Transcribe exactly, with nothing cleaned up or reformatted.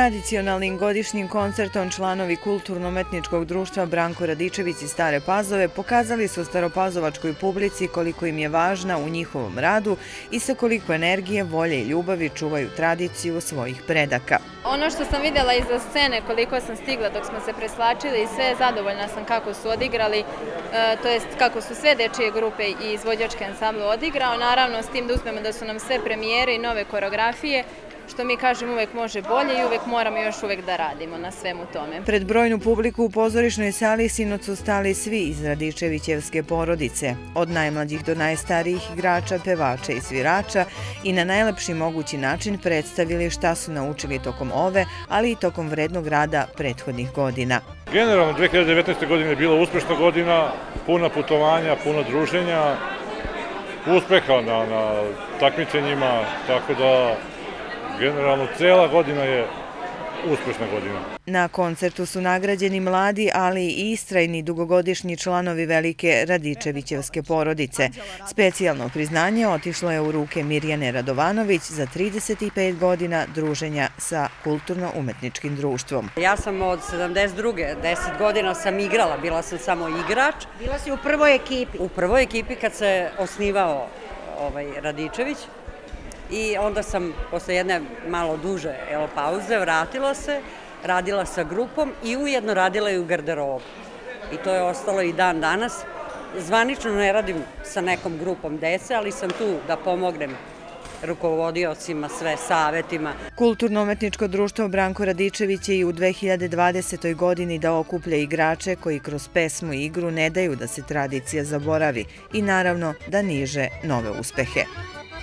Tradicionalnim godišnjim koncertom članovi Kulturno-umetničkog društva Branko Radičević iz Stare Pazove pokazali su staropazovačkoj publici koliko im je važna u njihovom radu i sa koliko energije, volje i ljubavi čuvaju tradiciju svojih predaka. Ono što sam vidjela iza scene, koliko sam stigla dok smo se preslačili i sve, zadovoljna sam kako su odigrali, to jest kako su sve dečije grupe i izvođačke ansambl odigrao, naravno s tim da uspemo da su nam sve premijere i nove koreografije, što mi kažem uvek može bolje i uvek moramo još uvek da radimo na svemu tome. Pred brojnu publiku u pozorišnoj sali sinoć su stali svi iz Radičevićevske porodice, od najmlađih do najstarijih igrača, pevača i svirača i na najlepši mogući način predstavili šta su naučili tokom ove, ali i tokom vrednog rada prethodnih godina. Generalno dve hiljade devetnaeste. godine je bila uspešna godina, puna putovanja, puno druženja, uspeha na, na takmičenjima, tako da generalno, cela godina je uspešna godina. Na koncertu su nagrađeni mladi, ali i istrajni dugogodišnji članovi velike Radičevićevske porodice. Specijalno priznanje otišlo je u ruke Mirjane Radovanović za trideset pet godina druženja sa Kulturno-umetničkim društvom. Ja sam od sedamdeset druge. deset godina sam igrala, bila sam samo igrač. Bila si u prvoj ekipi? U prvoj ekipi kad se osnivao ovaj, Radičević. I onda sam, posle jedne malo duže pauze, vratila se, radila sa grupom i ujedno radila i u garderobu. I to je ostalo i dan danas. Zvanično ne radim sa nekom grupom dece, ali sam tu da pomognem rukovodiocima, sve savetima. Kulturno-umetničko društvo Branko Radičević je i u dve hiljade dvadesetoj. godini da okuplja igrače koji kroz pesmu i igru ne daju da se tradicija zaboravi i naravno da niže nove uspehe.